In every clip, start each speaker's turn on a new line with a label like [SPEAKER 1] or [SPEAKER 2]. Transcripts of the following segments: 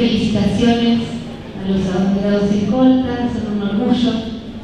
[SPEAKER 1] felicitaciones a los abanderados escoltas, son un orgullo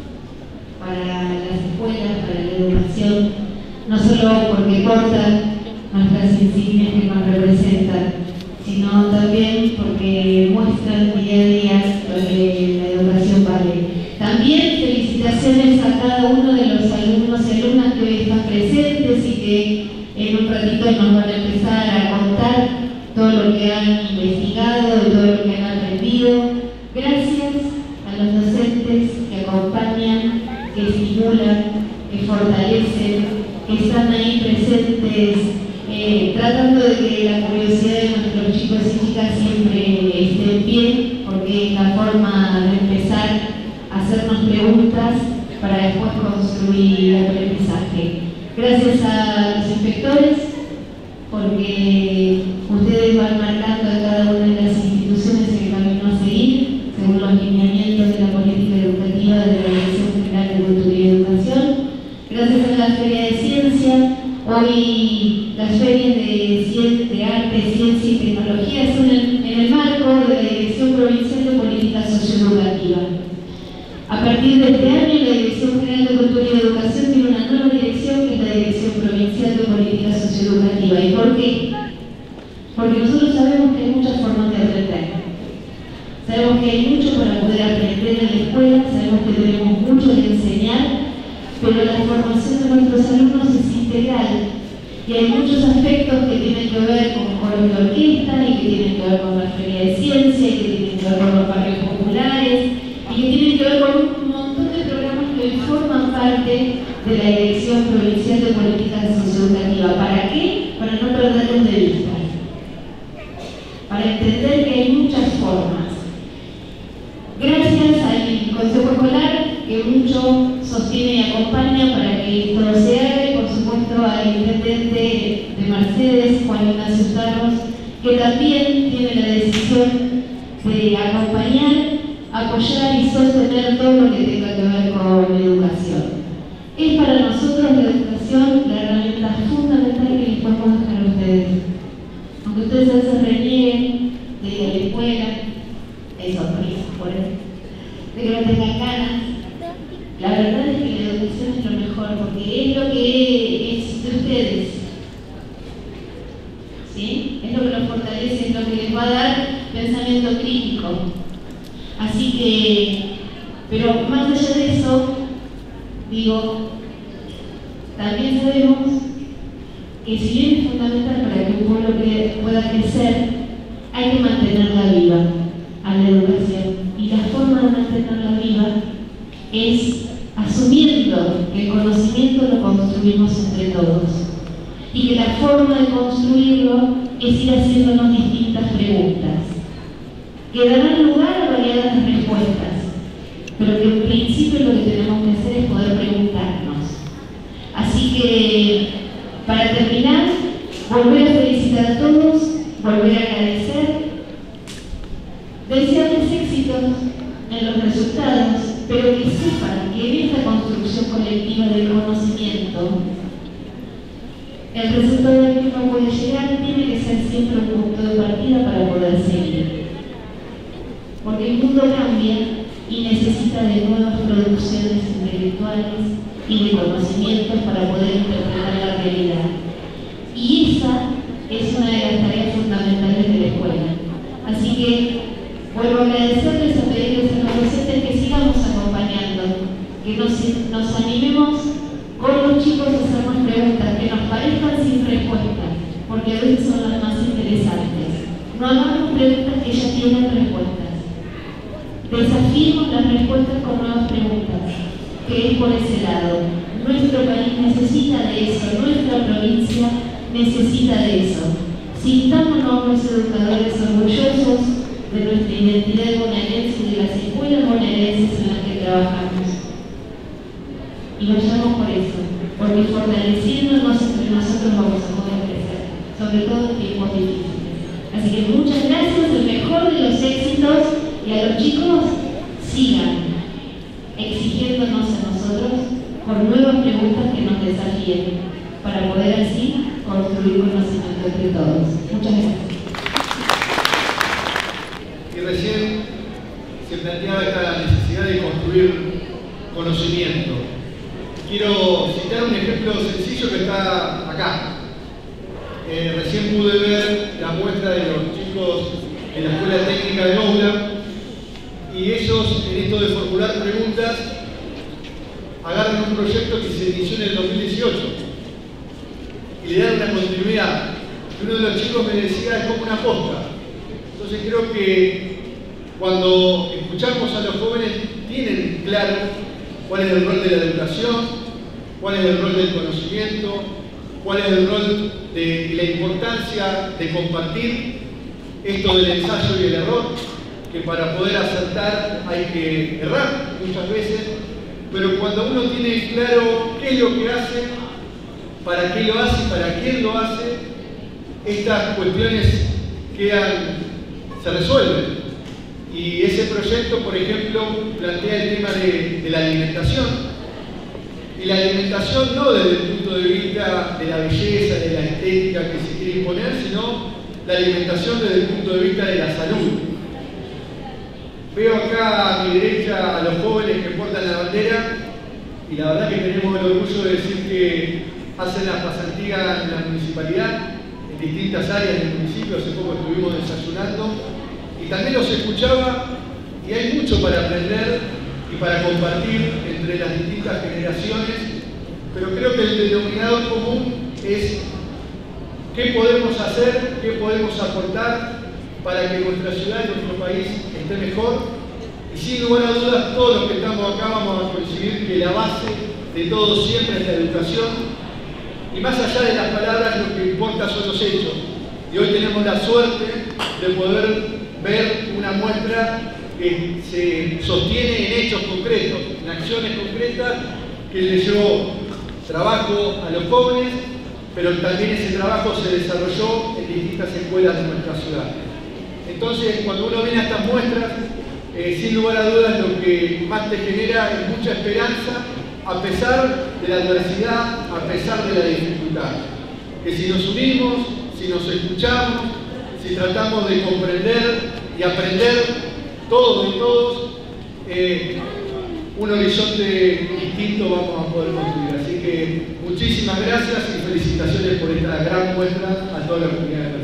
[SPEAKER 1] para las escuelas, para la educación, no solo porque portan nuestras insignias que nos representan, sino también porque muestran día a día lo que la educación vale. También felicitaciones a cada uno de los alumnos y alumnas que hoy están presentes y que en un ratito nos van a empezar a contar todo lo que han investigado y todo lo que han aprendido. Gracias a los docentes que acompañan, que estimulan, que fortalecen, que están ahí presentes, tratando de que la curiosidad de nuestros chicos y chicas siempre esté en pie, porque es la forma de empezar a hacernos preguntas para después construir aprendizaje. Gracias a los inspectores, porque ustedes van marcando a cada una de las instituciones el camino a seguir, según los lineamientos de la política educativa de la Dirección General de Cultura y Educación. Gracias a la Feria de Ciencia, hoy las ferias de arte, ciencia y tecnología son en el marco de la Dirección Provincial de Política Socioeducativa. A partir de este año, la Dirección General de Cultura y Educación tiene una nueva dirección, que es la Dirección Provincial de Política Socioeducativa. ¿Y por qué? Porque nosotros sabemos que hay muchas formas de aprender. Sabemos que hay mucho para poder aprender en la escuela, sabemos que tenemos mucho que enseñar, pero la formación de nuestros alumnos es integral. Y hay muchos aspectos que tienen que ver con coros de orquesta, y que tienen que ver con la Feria de Ciencia, y que tienen que ver con los barrios populares, y que tienen que ver con un montón de programas que hoy forman parte de la Dirección Provincial de Política Socioeducativa. ¿Para qué? Para no perderlos de vista. Para entender que hay muchas formas. Gracias al Consejo Escolar, que mucho sostiene y acompaña para que esto se haga, y por supuesto al intendente de Mercedes, Juan Ignacio Tarros, que también tiene la decisión de acompañar, apoyar y sostener todo lo que tenga que ver con la educación. Es para nosotros la educación la herramienta fundamental que les podemos dejar a ustedes. Aunque ustedes a veces renieguen de ir a la escuela, eso, por eso, de que no tengan ganas, la verdad es que la educación es lo mejor, porque es lo que es de ustedes. ¿Sí? Es lo que los fortalece, es lo que les va a dar pensamiento crítico. Así que, pero más allá de eso, digo, también sabemos que si bien es fundamental para que un pueblo pueda crecer, hay que mantenerla viva a la educación. Y la forma de mantenerla viva es asumiendo que el conocimiento lo construimos entre todos. Y que la forma de construirlo es ir haciéndonos distintas preguntas, que darán lugar a variadas respuestas, pero que en principio lo que tenemos que hacer es poder preguntarnos. Así que, para terminar, volver a felicitar a todos, volver a agradecer, desearles éxitos en los resultados, pero que sepan que en esta construcción colectiva del conocimiento, el resultado al que uno puede llegar tiene que ser siempre un punto de partida para poder seguir. Porque el mundo cambia y necesita de nuevas producciones intelectuales y de conocimientos para poder interpretar la realidad. Y esa es una de las tareas fundamentales de la escuela. Así que vuelvo a agradecerles, a pedirles a los docentes que sigamos acompañando, que nos animemos con los chicos a hacernos preguntas que nos parezcan sin respuesta, porque a veces son las más interesantes. No hagamos preguntas que ya tienen respuestas. Desafiemos las respuestas con nuevas preguntas, que es por ese lado. Nuestro país necesita de eso, nuestra provincia necesita de eso. Sintámonos los educadores orgullosos de nuestra identidad bonaerense y de las escuelas bonaerenses en las que trabajamos. Y vayamos por eso, porque fortaleciéndonos entre nosotros vamos a poder crecer, sobre todo en tiempos difíciles. Así que muchas gracias, el mejor de los éxitos, y a los chicos sigan exigiéndonos a nosotros con nuevas preguntas que nos desafíen, para poder así construir conocimiento entre todos. Muchas gracias.
[SPEAKER 2] planteaba esta necesidad de construir conocimiento. Quiero citar un ejemplo sencillo que está acá. Recién pude ver la muestra de los chicos de la Escuela Técnica de Noula, y ellos, en esto de formular preguntas, agarran un proyecto que se inició en el 2018 y le dan una continuidad. Uno de los chicos me decía, es como una posta. Entonces creo que cuando escuchamos a los jóvenes, tienen claro cuál es el rol de la educación, cuál es el rol del conocimiento, cuál es el rol de la importancia de compartir esto del ensayo y el error, que para poder acertar hay que errar muchas veces, pero cuando uno tiene claro qué es lo que hace, para qué lo hace y para quién lo hace, estas cuestiones se resuelven. Y ese proyecto, por ejemplo, plantea el tema de la alimentación. Y la alimentación no desde el punto de vista de la belleza, de la estética que se quiere imponer, sino la alimentación desde el punto de vista de la salud. Veo acá a mi derecha a los jóvenes que portan la bandera, y la verdad que tenemos el orgullo de decir que hacen la pasantía en la municipalidad, en distintas áreas del municipio. Hace poco estuvimos desayunando y también los escuchaba, y hay mucho para aprender y para compartir entre las distintas generaciones, pero creo que el denominador común es qué podemos hacer, qué podemos aportar para que nuestra ciudad y nuestro país esté mejor. Y sin lugar a dudas, todos los que estamos acá vamos a coincidir que la base de todo siempre es la educación, y más allá de las palabras lo que importa son los hechos. Y hoy tenemos la suerte de poder ver una muestra que se sostiene en hechos concretos, en acciones concretas, que le llevó trabajo a los jóvenes, pero también ese trabajo se desarrolló en distintas escuelas de nuestra ciudad. Entonces, cuando uno viene a estas muestras, sin lugar a dudas lo que más te genera es mucha esperanza, a pesar de la adversidad, a pesar de la dificultad. Que si nos unimos, si nos escuchamos, si tratamos de comprender y aprender todos de todos, un horizonte distinto vamos a poder construir. Así que muchísimas gracias y felicitaciones por esta gran muestra a toda la comunidad de